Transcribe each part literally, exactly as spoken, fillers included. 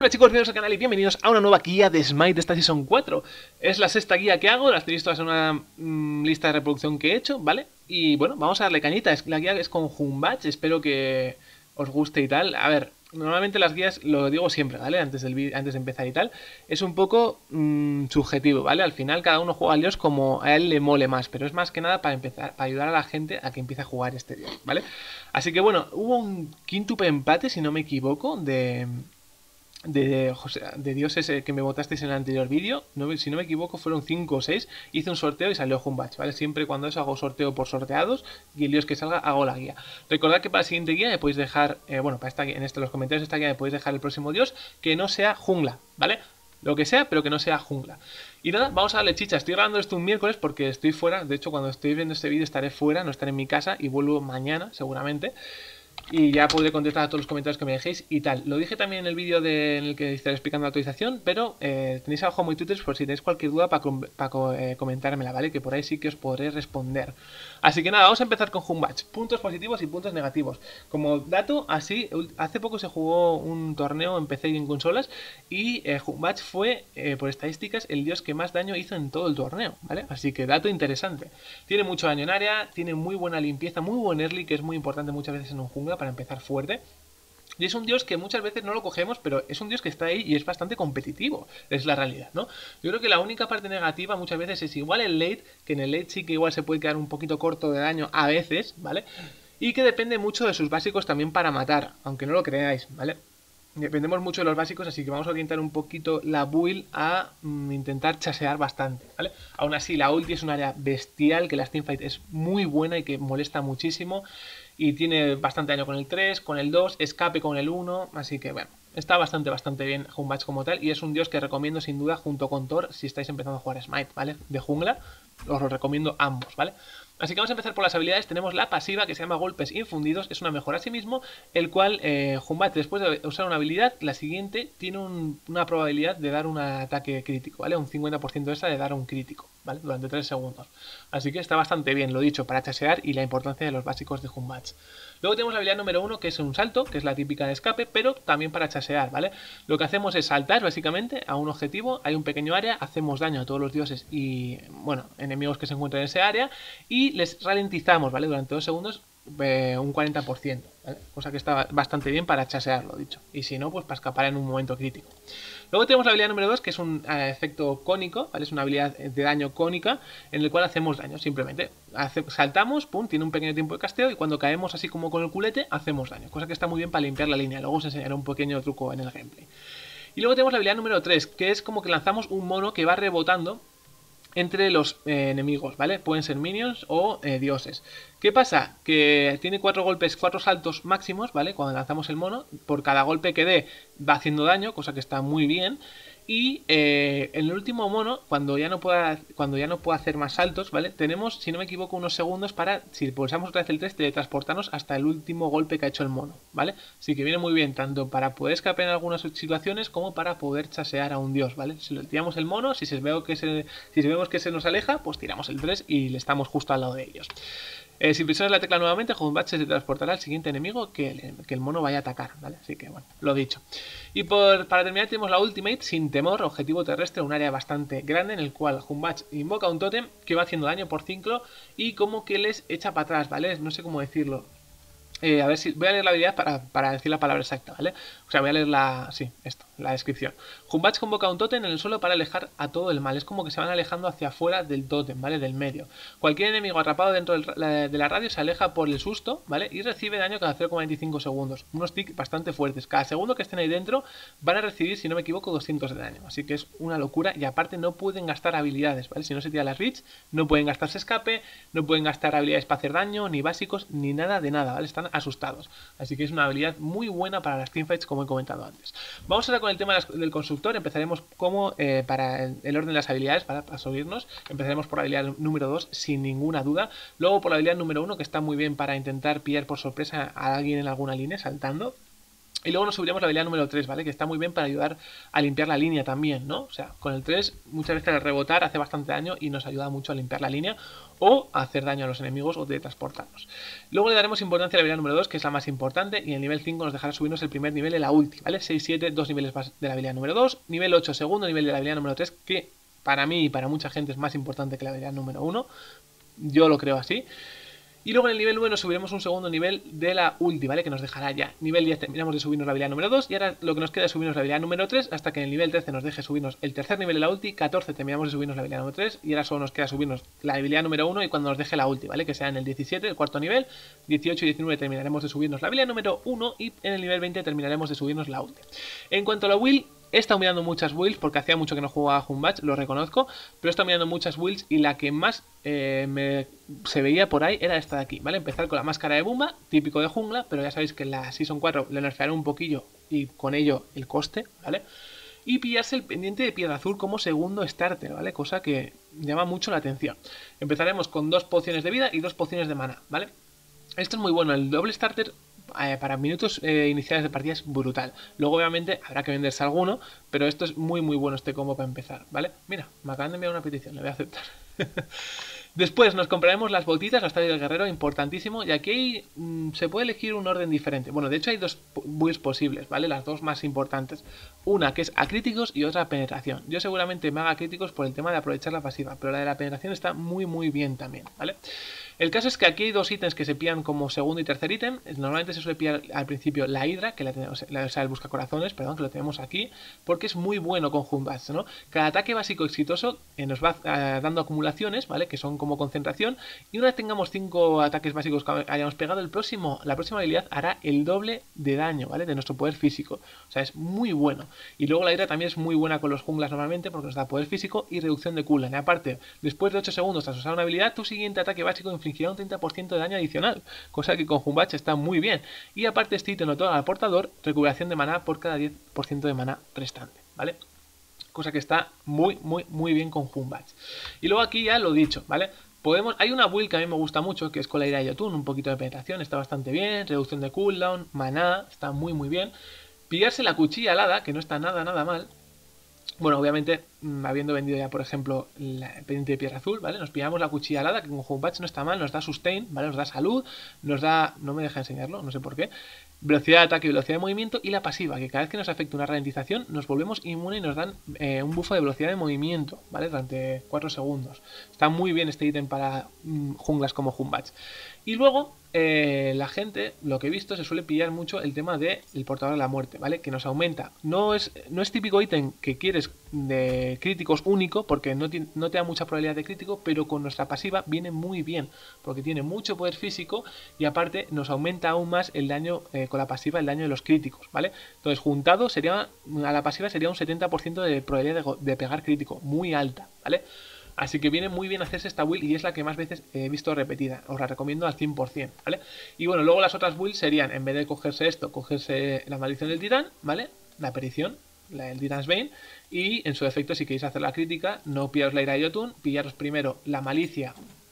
Hola chicos, bienvenidos al canal y bienvenidos a una nueva guía de Smite de esta Season cuatro. Es la sexta guía que hago, las tenéis todas en una mmm, lista de reproducción que he hecho, ¿vale? Y bueno, vamos a darle cañita. La guía es con Humbach, espero que os guste y tal. A ver, normalmente las guías, lo digo siempre, ¿vale? Antes, del antes de empezar y tal, es un poco mmm, subjetivo, ¿vale? Al final cada uno juega al dios como a él le mole más, pero es más que nada para empezar, para ayudar a la gente a que empiece a jugar este dios, ¿vale? Así que bueno, hubo un quíntuple empate, si no me equivoco, de... De, José, de dioses que me votasteis en el anterior vídeo, no, si no me equivoco fueron cinco o seis, hice un sorteo y salió Humbach, ¿vale? Siempre cuando eso hago sorteo por sorteados y el dios que salga hago la guía. Recordad que para la siguiente guía me podéis dejar, eh, bueno, para esta, en este, los comentarios de esta guía me podéis dejar el próximo dios que no sea jungla, ¿vale? Lo que sea, pero que no sea jungla. Y nada, vamos a darle chicha. Estoy grabando esto un miércoles porque estoy fuera, de hecho cuando estoy viendo este vídeo estaré fuera, no estaré en mi casa y vuelvo mañana seguramente. Y ya podré contestar a todos los comentarios que me dejéis y tal. Lo dije también en el vídeo en el que estaré explicando la actualización, pero eh, tenéis abajo muy Twitter por si tenéis cualquier duda para pa eh, comentármela, ¿vale? Que por ahí sí que os podré responder. Así que nada, vamos a empezar con Humbach. Puntos positivos y puntos negativos. Como dato, así, hace poco se jugó un torneo en P C y en consolas y eh, Humbach fue, eh, por estadísticas, el dios que más daño hizo en todo el torneo, ¿vale? Así que dato interesante. Tiene mucho daño en área, tiene muy buena limpieza, muy buen early, que es muy importante muchas veces en un jungla para empezar fuerte. Y es un dios que muchas veces no lo cogemos, pero es un dios que está ahí y es bastante competitivo, es la realidad, ¿no? Yo creo que la única parte negativa muchas veces es igual el late, que en el late sí que igual se puede quedar un poquito corto de daño a veces, ¿vale? Y que depende mucho de sus básicos también para matar, aunque no lo creáis, ¿vale? Dependemos mucho de los básicos, así que vamos a orientar un poquito la build a mm, intentar chasear bastante, ¿vale? Aún así, la ulti es un área bestial, que la teamfight es muy buena y que molesta muchísimo. Y tiene bastante daño con el tres, con el dos, escape con el uno, así que bueno, está bastante, bastante bien Humbach como tal. Y es un dios que recomiendo sin duda junto con Thor si estáis empezando a jugar Smite, ¿vale? De jungla, os lo recomiendo ambos, ¿vale? Así que vamos a empezar por las habilidades. Tenemos la pasiva que se llama Golpes Infundidos, es una mejora a sí mismo, el cual eh, Humbach después de usar una habilidad, la siguiente tiene un, una probabilidad de dar un ataque crítico, ¿vale? Un cincuenta por ciento de esa de dar un crítico, ¿vale? Durante tres segundos. Así que está bastante bien, lo dicho, para chasear y la importancia de los básicos de Humbach. Luego tenemos la habilidad número uno, que es un salto, que es la típica de escape, pero también para chasear, ¿vale? Lo que hacemos es saltar, básicamente, a un objetivo, hay un pequeño área, hacemos daño a todos los dioses y, bueno, enemigos que se encuentran en ese área, y les ralentizamos, ¿vale? Durante dos segundos, eh, un cuarenta por ciento, ¿vale? Cosa que está bastante bien para chasear, lo dicho. Y si no, pues para escapar en un momento crítico. Luego tenemos la habilidad número dos, que es un eh, efecto cónico, ¿vale? Es una habilidad de daño cónica en el cual hacemos daño, simplemente. Hace, saltamos, pum, tiene un pequeño tiempo de casteo y cuando caemos así como con el culete, hacemos daño. Cosa que está muy bien para limpiar la línea. Luego os enseñaré un pequeño truco en el gameplay. Y luego tenemos la habilidad número tres, que es como que lanzamos un mono que va rebotando entre los eh, enemigos, ¿vale? Pueden ser minions o eh, dioses. ¿Qué pasa? Que tiene cuatro golpes, cuatro saltos máximos, ¿vale? Cuando lanzamos el mono, por cada golpe que dé va haciendo daño, cosa que está muy bien. Y eh, en el último mono, cuando ya no pueda cuando ya no pueda hacer más saltos, ¿vale? Tenemos, si no me equivoco, unos segundos para, si pulsamos otra vez el tres, teletransportarnos hasta el último golpe que ha hecho el mono, ¿vale? Así que viene muy bien, tanto para poder escapar en algunas situaciones como para poder chasear a un dios, ¿vale? Si le tiramos el mono, si, se veo que se, si vemos que se nos aleja, pues tiramos el tres y le estamos justo al lado de ellos. Eh, si presionas la tecla nuevamente, Humbach se transportará al siguiente enemigo que el, que el mono vaya a atacar, ¿vale? Así que, bueno, lo dicho. Y por, para terminar tenemos la Ultimate, sin temor, objetivo terrestre, un área bastante grande en el cual Humbach invoca un tótem que va haciendo daño por ciclo y como que les echa para atrás, ¿vale? No sé cómo decirlo. Eh, a ver si voy a leer la habilidad para, para decir la palabra exacta, ¿vale? O sea, voy a leer la... sí, esto, la descripción. Humbach convoca un tótem en el suelo para alejar a todo el mal. Es como que se van alejando hacia afuera del tótem, ¿vale? Del medio. Cualquier enemigo atrapado dentro del, la, de la radio se aleja por el susto, ¿vale? Y recibe daño cada cero coma veinticinco segundos. Unos tics bastante fuertes. Cada segundo que estén ahí dentro van a recibir, si no me equivoco, doscientos de daño. Así que es una locura y aparte no pueden gastar habilidades, ¿vale? Si no se tira las reach, no pueden gastarse escape, no pueden gastar habilidades para hacer daño, ni básicos, ni nada de nada, ¿vale? Están asustados, así que es una habilidad muy buena para las teamfights, como he comentado antes. Vamos ahora con el tema del constructor. Empezaremos como eh, para el, el orden de las habilidades, para, para subirnos. Empezaremos por la habilidad número dos sin ninguna duda, luego por la habilidad número uno, que está muy bien para intentar pillar por sorpresa a alguien en alguna línea saltando. Y luego nos subiremos la habilidad número tres, ¿vale? Que está muy bien para ayudar a limpiar la línea también, ¿no? O sea, con el tres muchas veces el rebotar hace bastante daño y nos ayuda mucho a limpiar la línea o a hacer daño a los enemigos o de transportarnos. Luego le daremos importancia a la habilidad número dos, que es la más importante, y en el nivel cinco nos dejará subirnos el primer nivel de la ulti, ¿vale? seis, siete, dos niveles más de la habilidad número dos, nivel ocho, segundo nivel de la habilidad número tres, que para mí y para mucha gente es más importante que la habilidad número uno. Yo lo creo así. Y luego en el nivel nueve nos subiremos un segundo nivel de la ulti, ¿vale? Que nos dejará ya. Nivel diez terminamos de subirnos la habilidad número dos. Y ahora lo que nos queda es subirnos la habilidad número tres. Hasta que en el nivel trece nos deje subirnos el tercer nivel de la ulti. catorce terminamos de subirnos la habilidad número tres. Y ahora solo nos queda subirnos la habilidad número uno. Y cuando nos deje la ulti, ¿vale? Que sea en el diecisiete, el cuarto nivel. dieciocho y diecinueve terminaremos de subirnos la habilidad número uno. Y en el nivel veinte terminaremos de subirnos la ulti. En cuanto a la build, he estado mirando muchas builds porque hacía mucho que no jugaba a Humbatch, lo reconozco, pero he estado mirando muchas builds y la que más eh, me, se veía por ahí era esta de aquí, ¿vale? Empezar con la máscara de Bumba, típico de jungla, pero ya sabéis que en la Season cuatro le nerfearon un poquillo y con ello el coste, ¿vale? Y pillarse el pendiente de piedra azul como segundo starter, ¿vale? Cosa que llama mucho la atención. Empezaremos con dos pociones de vida y dos pociones de mana, ¿vale? Esto es muy bueno, el doble starter eh, para minutos eh, iniciales de partida es brutal. Luego obviamente habrá que venderse alguno, pero esto es muy muy bueno este combo para empezar, ¿vale? Mira, me acaban de enviar una petición, le voy a aceptar. Después nos compraremos las botitas, la estadio del guerrero, importantísimo, y aquí mmm, se puede elegir un orden diferente. Bueno, de hecho hay dos builds posibles, ¿vale? Las dos más importantes. Una que es a críticos y otra a penetración. Yo seguramente me haga críticos por el tema de aprovechar la pasiva, pero la de la penetración está muy muy bien también, ¿vale? El caso es que aquí hay dos ítems que se pillan como segundo y tercer ítem. Normalmente se suele pillar al principio la Hydra, que la tenemos, o sea, el buscacorazones, perdón, que lo tenemos aquí, porque es muy bueno con Humbatch, ¿no? Cada ataque básico exitoso eh, nos va eh, dando acumulaciones, ¿vale? Que son como concentración, y una vez tengamos cinco ataques básicos que hayamos pegado, el próximo, la próxima habilidad hará el doble de daño, ¿vale? De nuestro poder físico. O sea, es muy bueno. Y luego la Hydra también es muy buena con los junglas normalmente, porque nos da poder físico y reducción de cooldown. Y aparte, después de ocho segundos tras usar una habilidad, tu siguiente ataque básico infligirá un treinta por ciento de daño adicional, cosa que con Humbatch está muy bien. Y aparte este ítem otorga al portador recuperación de maná por cada diez por ciento de maná restante, ¿vale? Cosa que está muy, muy, muy bien con Humbatch. Y luego aquí ya lo dicho, ¿vale? Podemos, hay una build que a mí me gusta mucho, que es con la ira de Yotun, un poquito de penetración, está bastante bien, reducción de cooldown, maná, está muy, muy bien. Pillarse la cuchilla alada, que no está nada, nada mal. Bueno, obviamente, mmm, habiendo vendido ya, por ejemplo, la pendiente de piedra azul, ¿vale? Nos pillamos la cuchilla alada, que con Humbatch no está mal, nos da sustain, ¿vale? Nos da salud, nos da... no me deja enseñarlo, no sé por qué. Velocidad de ataque y velocidad de movimiento, y la pasiva, que cada vez que nos afecta una ralentización, nos volvemos inmunes y nos dan eh, un bufo de velocidad de movimiento, ¿vale? Durante cuatro segundos. Está muy bien este ítem para mmm, junglas como Humbatch. Y luego, eh, la gente, lo que he visto, se suele pillar mucho el tema del portador de la muerte, ¿vale? Que nos aumenta. No es, no es típico ítem que quieres de críticos único, porque no te, no te da mucha probabilidad de crítico, pero con nuestra pasiva viene muy bien, porque tiene mucho poder físico y aparte nos aumenta aún más el daño, eh, con la pasiva, el daño de los críticos, ¿vale? Entonces, juntado, sería a la pasiva sería un setenta por ciento de probabilidad de, de pegar crítico, muy alta, ¿vale? Así que viene muy bien hacerse esta build y es la que más veces he visto repetida. Os la recomiendo al cien por cien, ¿vale? Y bueno, luego las otras builds serían, en vez de cogerse esto, cogerse la maldición del titán, ¿vale? La aparición, la, el Titan's Bane. Y en su defecto, si queréis hacer la crítica, no pillaros la ira de Yotun, pillaros primero la malicia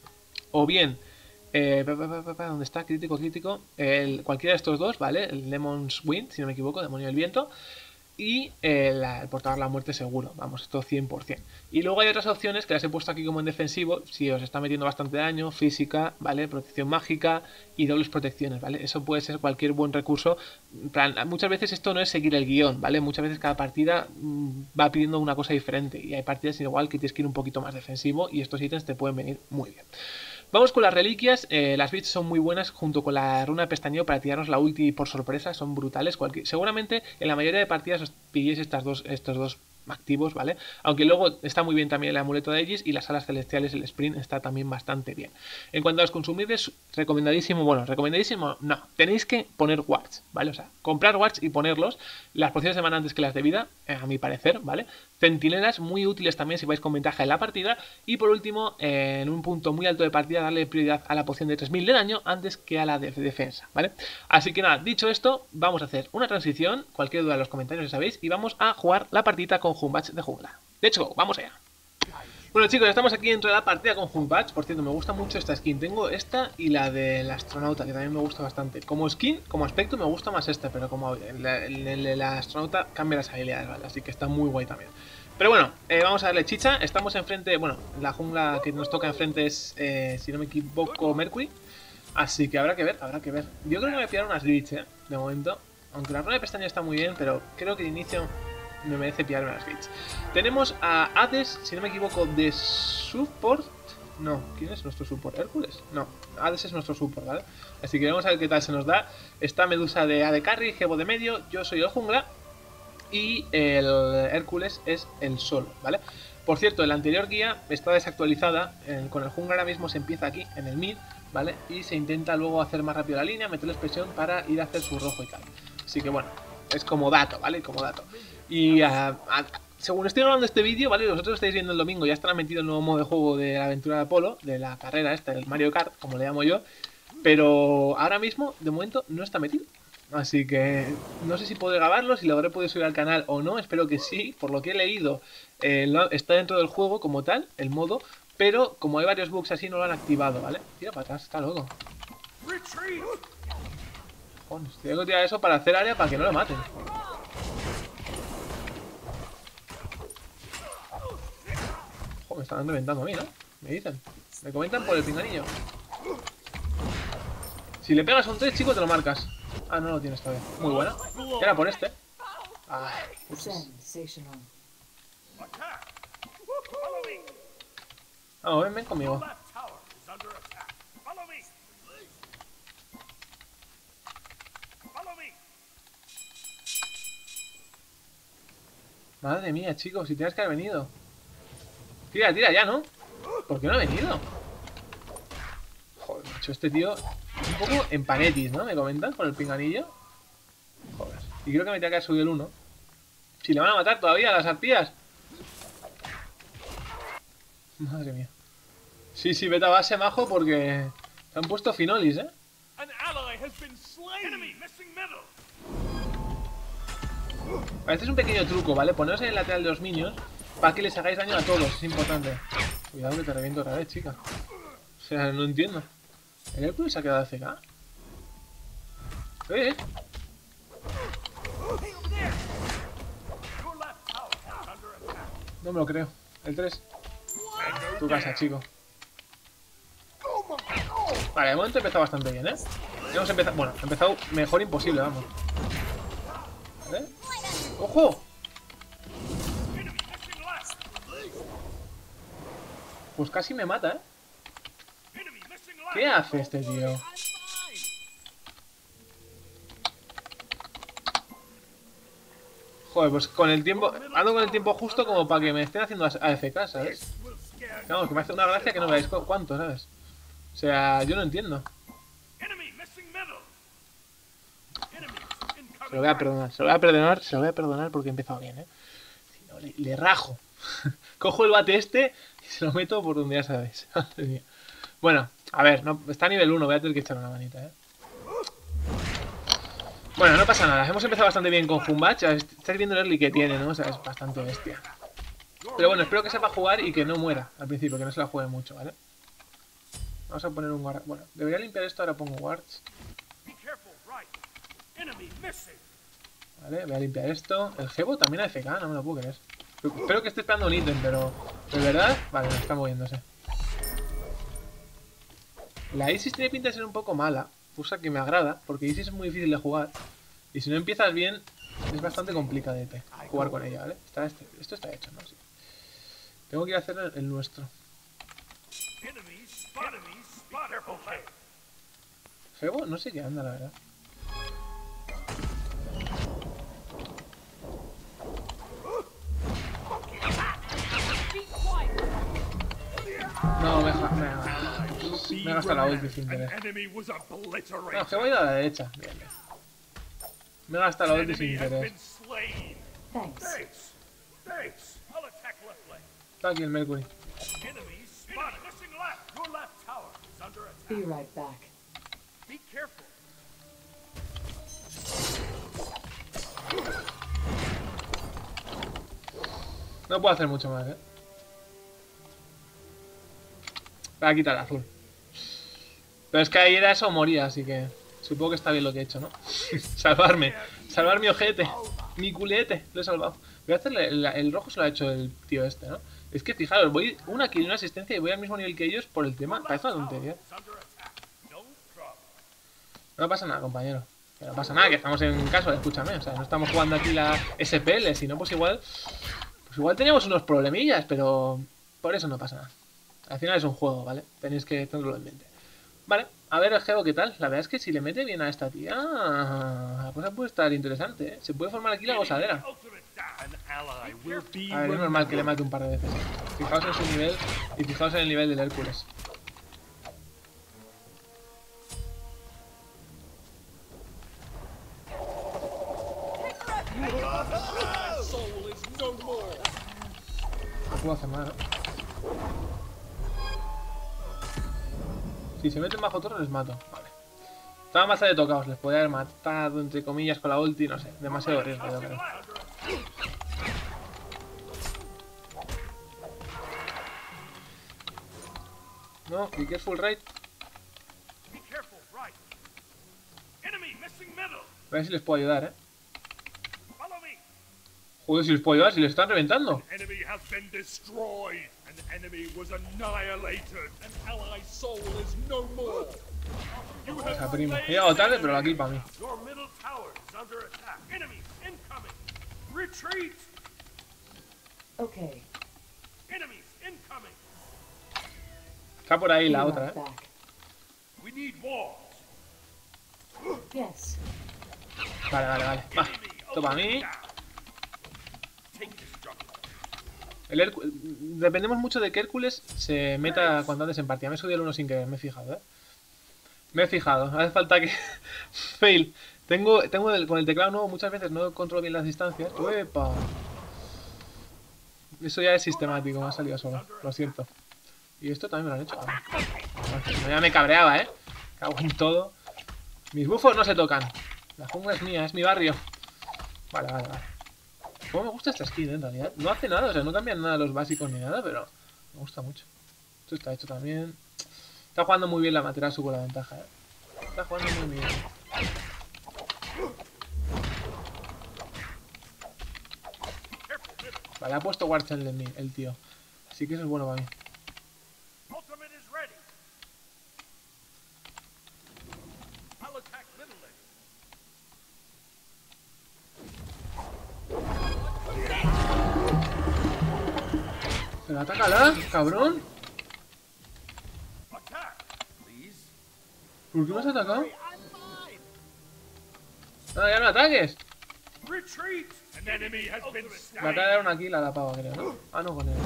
o bien... Eh, ¿dónde está? Crítico, crítico. El, cualquiera de estos dos, ¿vale? El Demon's Wind, si no me equivoco, Demonio del Viento. Y eh, la, el portador la muerte seguro, vamos, esto cien por cien. Y luego hay otras opciones que las he puesto aquí como en defensivo, si os está metiendo bastante daño, física, ¿vale? Protección mágica y dobles protecciones, ¿vale? Eso puede ser cualquier buen recurso. Plan, muchas veces esto no es seguir el guión, ¿vale? Muchas veces cada partida mmm, va pidiendo una cosa diferente y hay partidas igual que tienes que ir un poquito más defensivo y estos ítems te pueden venir muy bien. Vamos con las reliquias, eh, las bits son muy buenas junto con la runa de pestañeo para tirarnos la ulti por sorpresa, son brutales. Cualquier... Seguramente en la mayoría de partidas os pilléis estas dos, estos dos activos, ¿vale? Aunque luego está muy bien también el amuleto de Aegis y las alas celestiales, el sprint está también bastante bien. En cuanto a los consumibles, recomendadísimo, bueno, recomendadísimo, no, tenéis que poner wards, ¿vale? O sea, comprar wards y ponerlos, las pociones de mana antes que las de vida, eh, a mi parecer, ¿vale? Centinelas muy útiles también si vais con ventaja en la partida. Y por último, eh, en un punto muy alto de partida, darle prioridad a la poción de tres mil de daño antes que a la de defensa, ¿vale? Así que nada, dicho esto, vamos a hacer una transición, cualquier duda en los comentarios ya sabéis, y vamos a jugar la partida con Humbatch de jungla. De hecho, vamos allá. Bueno chicos, estamos aquí dentro de la partida con Humbats. Por cierto, me gusta mucho esta skin. Tengo esta y la del astronauta, que también me gusta bastante. Como skin, como aspecto, me gusta más esta, pero como el, el, el, el astronauta cambia las habilidades, ¿vale? Así que está muy guay también. Pero bueno, eh, vamos a darle chicha. Estamos enfrente, bueno, la jungla que nos toca enfrente es, eh, si no me equivoco, Mercury. Así que habrá que ver, habrá que ver. Yo creo que me voy a pillar unas glitch, ¿eh? De momento. Aunque la rueda de pestaña está muy bien, pero creo que de inicio me merece pillarme las glitch. Tenemos a Hades, si no me equivoco, de support. No, ¿quién es nuestro support? ¿Hércules? No, Hades es nuestro support, ¿vale? Así que vamos a ver qué tal se nos da. Está Medusa de A D Carry, Gebo de medio, yo soy el jungla. Y el Hércules es el solo, ¿vale? Por cierto, la anterior guía está desactualizada. eh, Con el jungla ahora mismo se empieza aquí, en el mid, ¿vale? Y se intenta luego hacer más rápido la línea, meterle expresión para ir a hacer su rojo y tal. Así que bueno, es como dato, ¿vale? Como dato. Y uh, uh, según estoy grabando este vídeo, ¿vale? Vosotros estáis viendo el domingo, ya estará metido el nuevo modo de juego de la aventura de Apolo, de la carrera esta, el Mario Kart, como le llamo yo. Pero ahora mismo, de momento, no está metido. Así que no sé si podré grabarlo, si lo habré podido subir al canal o no, espero que sí. Por lo que he leído, eh, está dentro del juego como tal, el modo, pero como hay varios bugs así no lo han activado, ¿vale? Tira para atrás, está loco. Joder, tengo que tirar eso para hacer área para que no lo maten. Joder, me están reventando a mí, ¿no? Me dicen, me comentan por el pinganillo. Si le pegas un tres, chico, te lo marcas. Ah, no lo tienes todavía. Muy buena. Era por este. Ay, vamos, ven, ven conmigo. Madre mía, chicos, si tienes que haber venido. Tira, tira ya, ¿no? ¿Por qué no ha venido? Joder, macho, este tío es un poco empanetis, ¿no? ¿Me comentan por el pinganillo? Joder. Y creo que me tenía que haber subido el uno. Si le van a matar todavía a las arpías. Madre mía. Sí, sí, vete a base, majo, porque se han puesto finolis, ¿eh? Este es un pequeño truco, ¿vale? Poneros en el lateral de los minions para que les hagáis daño a todos, es importante. Cuidado que te reviento otra vez, chica. O sea, no entiendo. ¿El Hércules se ha quedado A F K? ¿Eh? No me lo creo. El tres. Tu casa, chico. Vale, de momento he empezado bastante bien, ¿eh? Hemos empezado... Bueno, he empezado mejor imposible, vamos. ¿Vale? ¡Ojo! Pues casi me mata, ¿eh? ¿Qué hace este tío? Joder, pues con el tiempo... Ando con el tiempo justo como para que me estén haciendo A F K, ¿sabes? Vamos, que me hace una gracia que no veáis cu cuánto, ¿sabes? O sea, yo no entiendo. Se lo voy a perdonar, se lo voy a perdonar, se lo voy a perdonar porque he empezado bien, ¿eh? Si no, le, le rajo. Cojo el bate este y se lo meto por donde ya sabéis. Bueno, a ver, no, está a nivel uno, voy a tener que echar una manita, ¿eh? Bueno, no pasa nada, hemos empezado bastante bien con Humbats. Estáis viendo el early que tiene, ¿no? O sea, es bastante bestia. Pero bueno, espero que sepa jugar y que no muera al principio, que no se la juegue mucho, ¿vale? Vamos a poner un guard. Bueno, debería limpiar esto, ahora pongo wards. Vale, voy a limpiar esto. El Gebo también A F K, no me lo puedo creer. Espero que esté esperando un ítem, pero... ¿De verdad? Vale, no está moviéndose. La Isis tiene pinta de ser un poco mala, cosa que me agrada, porque Isis es muy difícil de jugar. Y si no empiezas bien, es bastante complicadete jugar con ella, ¿vale? Está este, esto está hecho, ¿no? Sí. Tengo que ir a hacer el, el nuestro. Gebo, no sé qué anda, la verdad. No, me ha me, me gastado la ulti sin querer. No, Gebo ha ido a la derecha. Bien, bien. Me he gastado la ulti sin querer. Está aquí el Mercury. Be right back. No puedo hacer mucho más, ¿eh? Voy a quitar el azul. Pero es que ahí era eso o moría, así que supongo que está bien lo que he hecho, ¿no? Salvarme. Salvar mi ojete. Mi culete. Lo he salvado. Voy a hacerle... El, el rojo se lo ha hecho el tío este, ¿no? Es que fijaros, voy una kill y una asistencia y voy al mismo nivel que ellos por el tema. Parece una tontería. No pasa nada, compañero. No pasa nada, que estamos en caso, escúchame. O sea, no estamos jugando aquí la S P L, sino pues igual... Pues igual teníamos unos problemillas, pero... Por eso no pasa nada. Al final es un juego, ¿vale? Tenéis que tenerlo en mente. Vale, a ver el Geo qué tal. La verdad es que si le mete bien a esta tía, la cosa puede estar interesante, ¿eh? Se puede formar aquí la gozadera. A ver, es normal que le mate un par de veces. Fijaos en su nivel y fijaos en el nivel del Hércules. No puedo hacer nada, ¿no? Si se meten bajo torre les mato. Vale. Estaban bastante tocados. Les podía haber matado, entre comillas, con la ulti. No sé. Demasiado riesgo, yo creo. No, be careful right. A ver si les puedo ayudar, eh. Joder, si les puedo ayudar, si les están reventando. Esa prima. He llegado tarde, pero la kill para mí. Okay. Está por ahí la otra, eh. Yes. Vale, vale, vale. Va, esto para mí. El Hércu- Dependemos mucho de que Hércules se meta cuanto antes en partida. Me he subido el uno sin querer, me he fijado, ¿eh? Me he fijado. Hace falta que... Fail. Tengo, tengo el, con el teclado nuevo muchas veces no controlo bien las distancias. ¡Uepa! Eso ya es sistemático, me ha salido solo. Lo siento. Y esto también me lo han hecho. Ah, no, ya me cabreaba, ¿eh? Cago en todo. Mis bufos no se tocan. La jungla es mía, es mi barrio. Vale, vale, vale. Cómo me gusta esta skin, ¿eh? En realidad. No hace nada, o sea, no cambian nada los básicos ni nada, pero me gusta mucho. Esto está hecho también. Está jugando muy bien la Materasu con la ventaja, ¿eh? Está jugando muy bien. Vale, ha puesto Ward Channel en mí, el tío. Así que eso es bueno para mí. Pero atácala, cabrón. ¿Por qué me has atacado? No, ya no ataques. Me acaba de dar una kill a la pava, creo, ¿no? Ah, no, con él.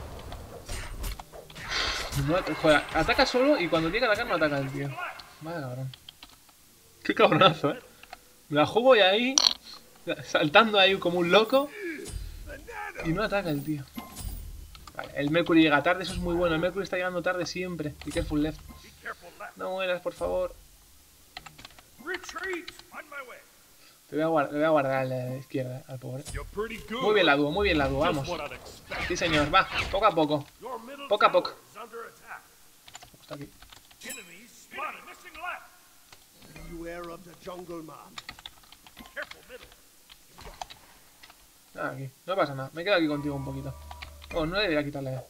No, joder, ataca solo y cuando tiene que atacar no ataca el tío. Vaya cabrón. Qué cabronazo, eh. Me la juego y ahí, saltando ahí como un loco. Y no ataca el tío. Vale, el Mercury llega tarde, eso es muy bueno. El Mercury está llegando tarde siempre. Be careful left. No mueras, por favor. Te voy a guardar, le voy a guardar a la izquierda, al pobre. Muy bien la dúo, muy bien la dúo, vamos. Sí, señor, va, poco a poco. Poco a poco. Está aquí. Ah, aquí, no pasa nada. Me quedo aquí contigo un poquito. Oh, no debería quitarle.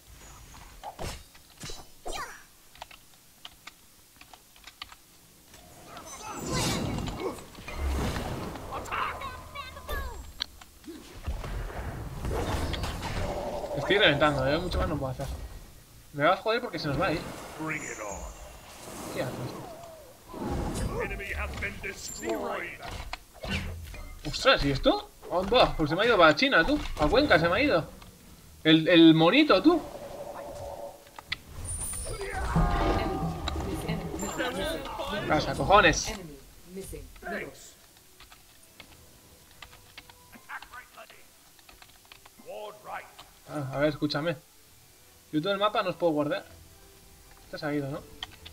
Estoy reventando, ¿eh? Mucho más no puedo hacer. Me va a joder porque se nos va a ir. ¿Qué hace esto? Ostras, ¿y esto? ¿Dónde va? Pues se me ha ido para China, tú. A Cuenca se me ha ido. El, el monito, tú. Pasa, cojones. Ah, a ver, escúchame. Yo todo el mapa no os puedo guardar. Este se ha ido, ¿no?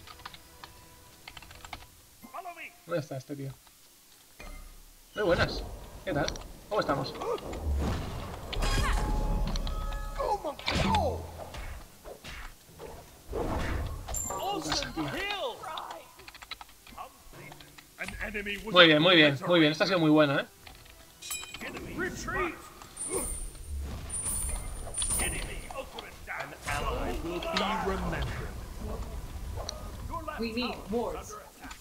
¿Dónde está este tío? Muy buenas. ¿Qué tal? ¿Cómo estamos? Muy bien, muy bien, muy bien. Esto ha sido muy bueno, ¿eh? We need wards.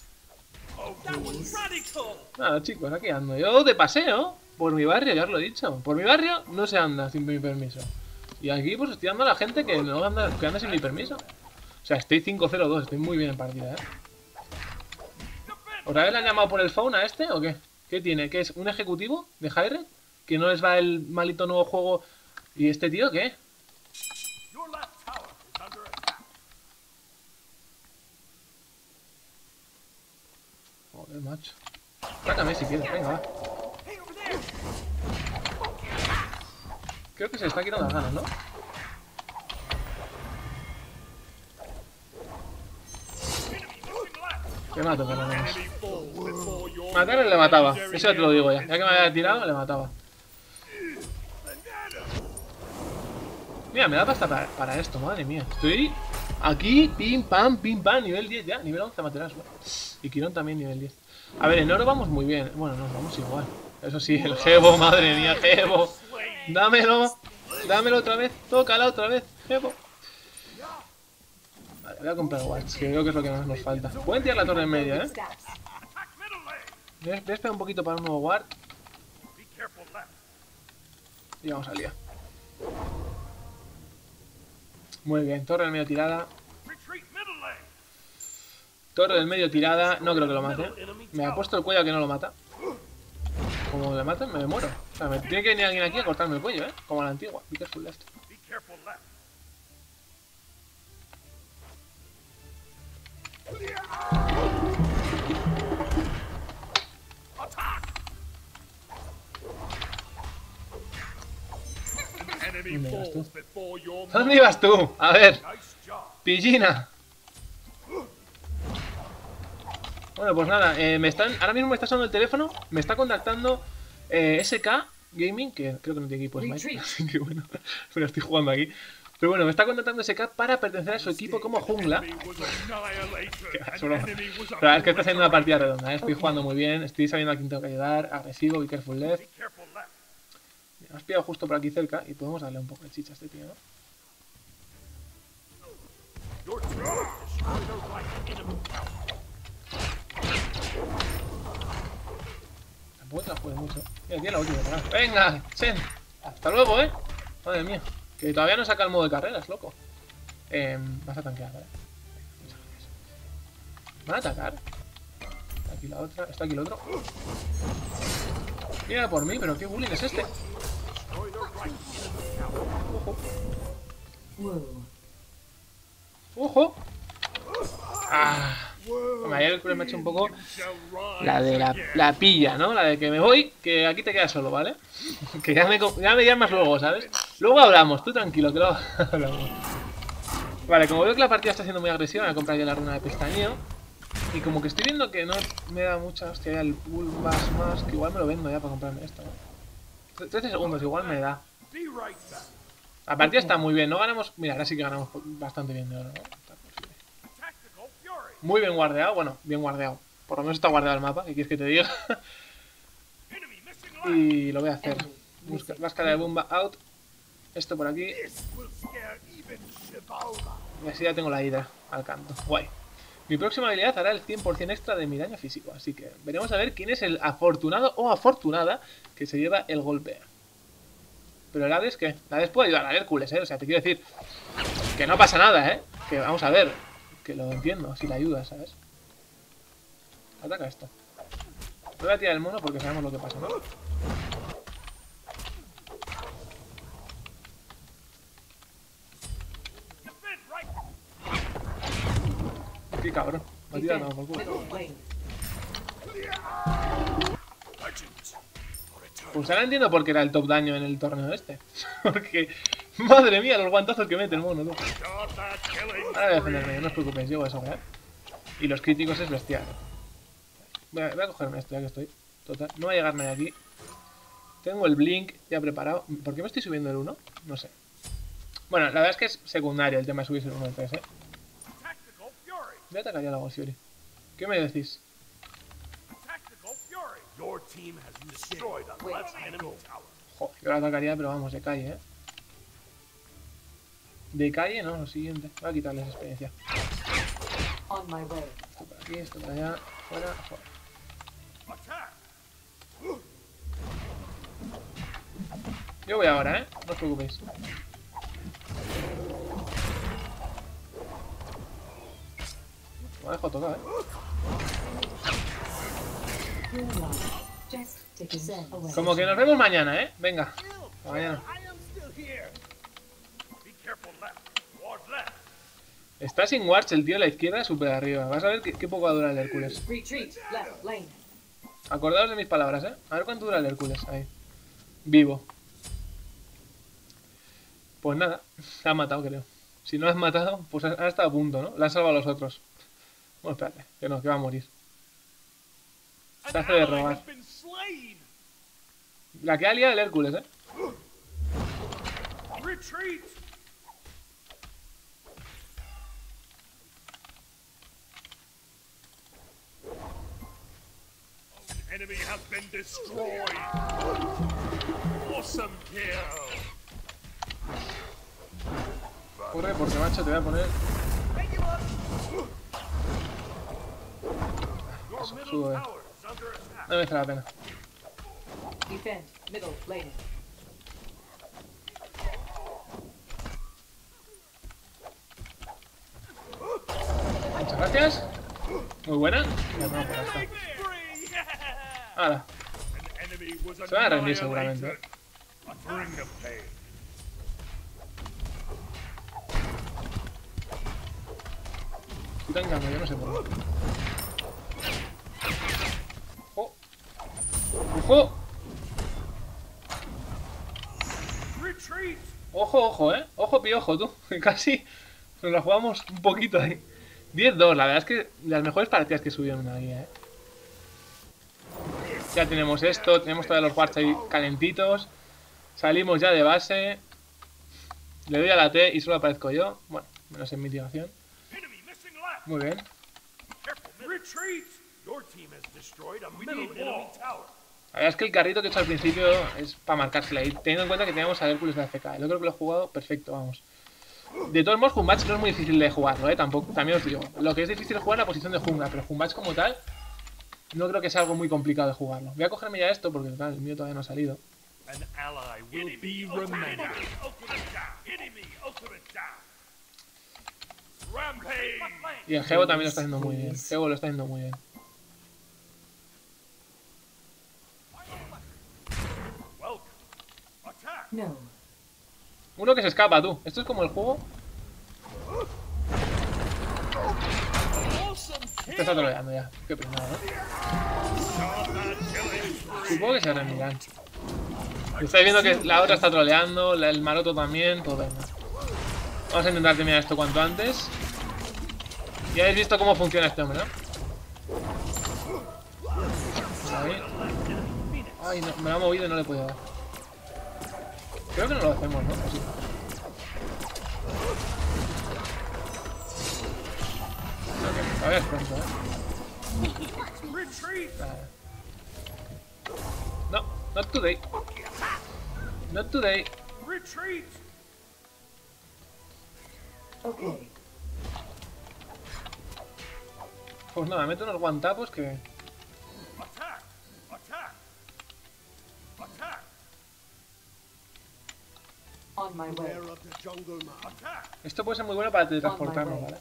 Nada, chicos, aquí ando. Yo de paseo por mi barrio, ya os lo he dicho. Por mi barrio no se anda sin mi permiso. Y aquí pues estoy dando a la gente que no anda, que anda sin mi permiso. O sea, estoy cinco cero dos, estoy muy bien en partida, ¿eh? ¿Otra vez le han llamado por el phone a este o qué? ¿Qué tiene? ¿Qué es? ¿Un ejecutivo de Hyred? ¿Que no les va el malito nuevo juego? ¿Y este tío qué? Joder, macho. Sácame si quieres, venga, va. Creo que se le está quitando las ganas, ¿no? Que mato, por lo menos. Matarle le mataba, eso ya te lo digo ya. Ya que me había tirado, le mataba. Mira, me da pasta para, para esto, madre mía. Estoy aquí, pim, pam, pim, pam, nivel diez ya. Nivel once materiales. Y Quirón también nivel diez. A ver, en oro vamos muy bien. Bueno, nos vamos igual. Eso sí, el Gebo, madre mía, Gebo. Dámelo. Dámelo otra vez. Tócala otra vez, Gebo. Vale, voy a comprar wards, que creo que es lo que más nos falta. Pueden tirar la torre en media, ¿eh? Voy a esperar un poquito para un nuevo ward. Y vamos al día. Muy bien, torre del medio tirada. Torre del medio tirada. No creo que lo mate. Me ha puesto el cuello a que no lo mata. Como le maten, me muero. O sea, me tiene que venir alguien aquí a cortarme el cuello, ¿eh? Como a la antigua. Be careful left. ¿Dónde ibas tú? ¿Dónde ibas tú? A ver. Pillina. Bueno, pues nada, eh, me están, ahora mismo me está sonando el teléfono, me está contactando eh, S K Gaming, que creo que no tiene equipo Smite, así que bueno, pero estoy jugando aquí. Pero bueno, me está contactando S K para pertenecer a su equipo como jungla. Es broma. Pero es que está haciendo una partida redonda, ¿eh? Estoy jugando muy bien, estoy sabiendo a quién tengo que ayudar, agresivo, be careful left. Me has pillado justo por aquí cerca y podemos darle un poco de chicha a este tío, ¿no? Tampoco te la juegues mucho. Mira, tiene la última. ¿Verdad? ¡Venga! ¡Chen! Hasta luego, ¿eh? Madre mía. Que todavía no saca el modo de carreras, loco. Eh, vas a tanquear, ¿vale? Muchas gracias. ¿Van a atacar? Está aquí la otra. Está aquí el otro. Mira por mí, pero qué bullying es este. Ojo. Ojo. Ah. Ayer me ha hecho un poco la de la, la pilla, ¿no? La de que me voy, que aquí te quedas solo, ¿vale? Que ya me, ya me llamas luego, ¿sabes? Luego hablamos, tú tranquilo, que luego hablamos. Vale, como veo que la partida está siendo muy agresiva, voy a comprar ya la runa de pestañeo. Y como que estoy viendo que no me da mucha hostia ya el Bulbas más, que igual me lo vendo ya para comprarme esto, ¿no? trece segundos, igual me da. La partida está muy bien, no ganamos... Mira, ahora sí que ganamos bastante bien de oro, ¿no? Muy bien guardeado, bueno, bien guardeado. Por lo menos está guardeado el mapa, ¿qué quieres que te diga? Y lo voy a hacer. Busca, máscara de bomba out. Esto por aquí. Y así ya tengo la hidra al canto. Guay. Mi próxima habilidad hará el cien por cien extra de mi daño físico. Así que veremos a ver quién es el afortunado o afortunada que se lleva el golpe. Pero el Hades, ¿qué? El Hades puede ayudar a Hércules, ¿eh? O sea, te quiero decir que no pasa nada, ¿eh? Que vamos a ver. Que lo entiendo, si le ayuda, ¿sabes? Ataca esto. Voy a tirar el mono porque sabemos lo que pasa, ¿no? Qué cabrón. Me ha tirado por culo. Pues ahora entiendo por qué era el top daño en el torneo este. Porque... Madre mía, los guantazos que mete el mono, tú. Ahora voy a defenderme, no os preocupéis, llego a eso, ¿eh? Y los críticos es bestial. Voy a, voy a cogerme esto ya que estoy. Total, no va a llegarme de aquí. Tengo el blink ya preparado. ¿Por qué me estoy subiendo el uno? No sé. Bueno, la verdad es que es secundario el tema de subirse el uno al tres, ¿eh? Voy a atacar ya la Ghost Fury. ¿Qué me decís? Joder, yo la atacaría, pero vamos, de calle, ¿eh? De calle, no, lo siguiente. Voy a quitarles experiencia. On my way. Esto por aquí, esto por allá, fuera, fuera. Yo voy ahora, ¿eh? No os preocupéis. Me dejo tocar, ¿eh? Just taking away. Como que nos vemos mañana, ¿eh? Venga, hasta mañana. Está sin wards el tío a la izquierda, súper arriba. Vas a ver qué, qué poco va a durar el Hércules. Retreat. Left lane. Acordaos de mis palabras, ¿eh? A ver cuánto dura el Hércules. Ahí. Vivo. Pues nada, se ha matado, creo. Si no lo has matado, pues ha estado a punto, ¿no? Le han salvado a los otros. Bueno, espérate, que no, que va a morir. Se hace de robar. La que ha liado el Hércules, ¿eh? Enemy has been destroyed. Awesome kill. Corre porque, macho, te voy a poner... Eso, sube. No merece la pena. Defend. Middle lane. Muchas gracias. Muy buena. Ya no, por esta. Ahora. Se van a rendir seguramente. Estoy tan cambio, yo no sé por qué. ¡Ojo! ¡Ojo! Ojo, ojo, eh. Ojo, piojo, tú. Casi nos la jugamos un poquito ahí. diez dos, la verdad es que las mejores partidas que subieron en una guía, eh. Ya tenemos esto, tenemos todos los wards ahí calentitos. Salimos ya de base. Le doy a la T y solo aparezco yo. Bueno, menos en mitigación. Muy bien. La verdad es que el carrito que he hecho al principio es para marcársela ahí, teniendo en cuenta que tenemos a Hércules de A F K. Yo creo que lo he jugado perfecto, vamos. De todos modos, Humbatch no es muy difícil de jugarlo, ¿eh? Tampoco, también os digo. Lo que es difícil es jugar la posición de jungla, pero Humbatch como tal, no creo que sea algo muy complicado de jugarlo. Voy a cogerme ya esto porque total, el mío todavía no ha salido. Y el Gebo también lo está haciendo muy bien. Gebo lo está haciendo muy bien. No. Uno que se escapa, tú. Esto es como el juego. Este está troleando ya. Qué peinado, ¿no? Supongo que se rendirán. Estáis viendo que la otra está troleando, la- el maroto también, todo venga. Vamos a intentar terminar esto cuanto antes. Ya habéis visto cómo funciona este hombre, ¿no? Ahí. Ay, no, me lo ha movido y no le he podido dar. Creo que no lo hacemos, ¿no? ¿O sí? Ok, todavía es pronto, ¿eh? Nada. No, not today. Not today. Okay. Pues nada, meto unos guantapos que... On my way. Esto puede ser muy bueno para teletransportarnos, ¿vale?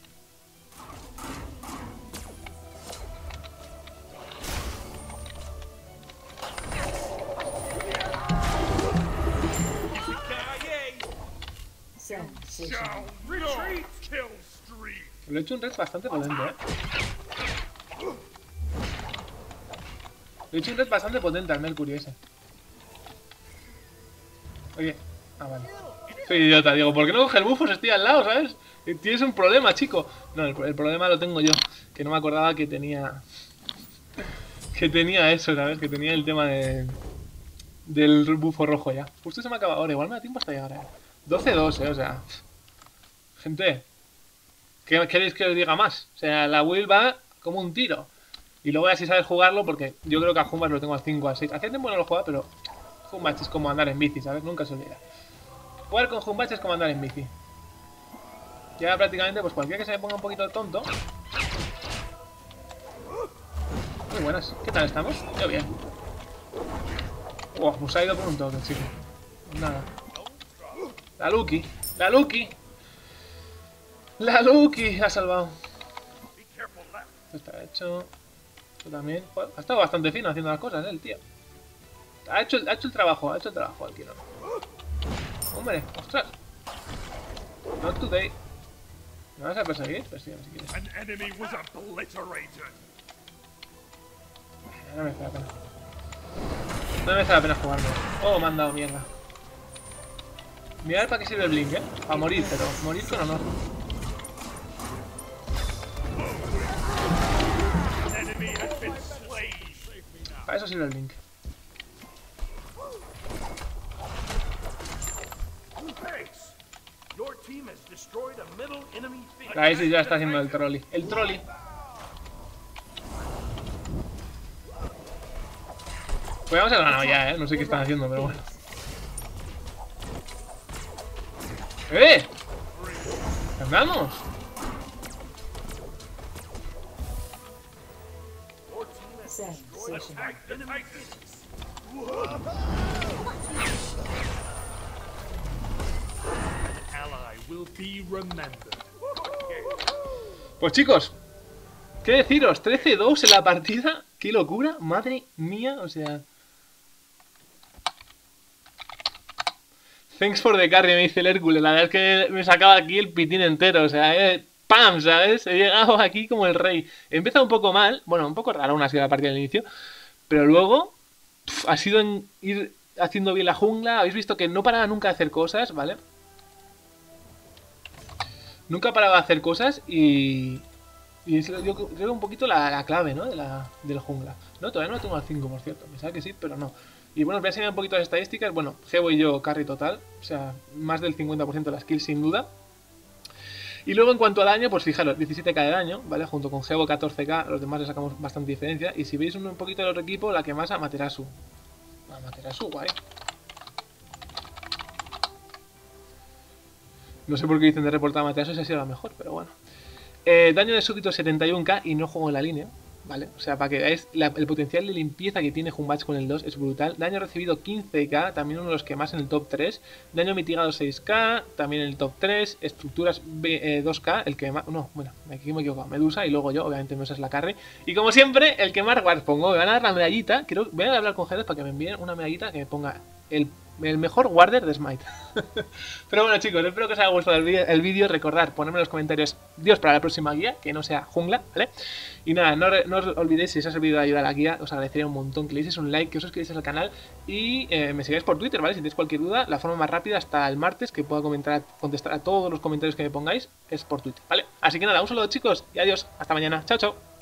Sensation. Le he hecho un red bastante potente, ¿eh? Le he hecho un red bastante potente al Mercury ese. Oye, ah, vale. Soy idiota, digo, ¿por qué no coge el bufo si estoy al lado, sabes? Tienes un problema, chico. No, el, el problema lo tengo yo, que no me acordaba que tenía... Que tenía eso, ¿sabes? Que tenía el tema de... Del bufo rojo ya. Justo se me acaba ahora, igual me da tiempo hasta llegar, ¿eh? doce dos, ¿eh? O sea... Gente... ¿Qué queréis que os diga más? O sea, la Will va como un tiro. Y luego ya si sabes jugarlo, porque yo creo que a Humbats lo tengo al cinco, al seis. Hace tiempo no lo jugaba, pero Humbats es como andar en bici, ¿sabes? Nunca se olvida. Jugar con Humbats es como andar en bici. Y ahora prácticamente, pues cualquiera que se me ponga un poquito tonto. Muy buenas. ¿Qué tal estamos? Yo bien. Wow, pues ha ido por un toque, chico. Nada. La Lucky. La Lucky. La Lucky. La ha salvado. Esto está hecho. Esto también. Joder, ha estado bastante fino haciendo las cosas, ¿eh? El tío. Ha hecho, ha hecho el trabajo. Ha hecho el trabajo el Kiro. Hombre, ostras. Not today. ¿Me vas a perseguir? Pues sí, si quieres. An enemy was obliterated. No me merece la pena. No me merece la pena jugarlo. Oh, me han dado mierda. Mirad para qué sirve el blink, ¿eh? A morir, pero morir con honor. An enemy has been slain. Para eso sirve el blink. Thanks. Your team has destroyed a middle enemy fleet. Ahí sí ya está haciendo el trolley. El trolley. Podríamos haber ganado ya, ¿eh? No sé qué están haciendo, pero bueno. ¡Eh! ¡Andamos! Sensation. Attack the Titans. Ally will be remembered. Pues chicos, ¿qué deciros? trece dos en la partida. ¡Qué locura! Madre mía, o sea... Thanks for the carry, me dice el Hércules. La verdad es que me sacaba aquí el pitín entero. O sea, eh, ¡pam! ¿Sabes? He llegado aquí como el rey. He empezado un poco mal. Bueno, un poco raro aún ha sido la partida del inicio. Pero luego pf, ha sido en ir haciendo bien la jungla. Habéis visto que no paraba nunca de hacer cosas, ¿vale? Nunca paraba de hacer cosas y... Y es, yo creo que un poquito la, la clave, ¿no? De la, del jungla. No, todavía no lo tengo al cinco, por cierto. Pensaba que sí, pero no. Y bueno, os voy a enseñar un poquito las estadísticas. Bueno, Gebo y yo carry total. O sea, más del cincuenta por ciento de las kills sin duda. Y luego en cuanto al daño, pues fijaros, diecisiete K de daño, ¿vale? Junto con Gebo catorce K, los demás le sacamos bastante diferencia. Y si veis un, un poquito del otro equipo, la que más a Materasu. A Materasu, guay. No sé por qué dicen de reportar a Materasu, si ha sido la mejor, pero bueno. Eh, daño de súbdito setenta y uno K y no juego en la línea, ¿vale? O sea, para que veáis la, el potencial de limpieza que tiene Humbats con el dos es brutal. Daño recibido quince K, también uno de los que más en el top tres. Daño mitigado seis K, también en el top tres. Estructuras B, eh, dos K, el que más... No, bueno, aquí me he equivocado. Medusa y luego yo, obviamente Medusa es la carry. Y como siempre, el que más guards pongo. Me van a dar la medallita. Quiero, voy a hablar con Jerez para que me envíen una medallita que me ponga el... el mejor warder de Smite. Pero bueno, chicos, espero que os haya gustado el vídeo. Recordad, ponerme en los comentarios Dios para la próxima guía, que no sea jungla, ¿vale? Y nada, no, no os olvidéis, si os ha servido de ayuda a la guía, os agradecería un montón que le deis un like, que os suscribáis al canal y eh, me sigáis por Twitter, ¿vale? Si tenéis cualquier duda, la forma más rápida hasta el martes que pueda comentar, contestar a todos los comentarios que me pongáis es por Twitter, ¿vale? Así que nada, un saludo, chicos, y adiós, hasta mañana, chao, chao.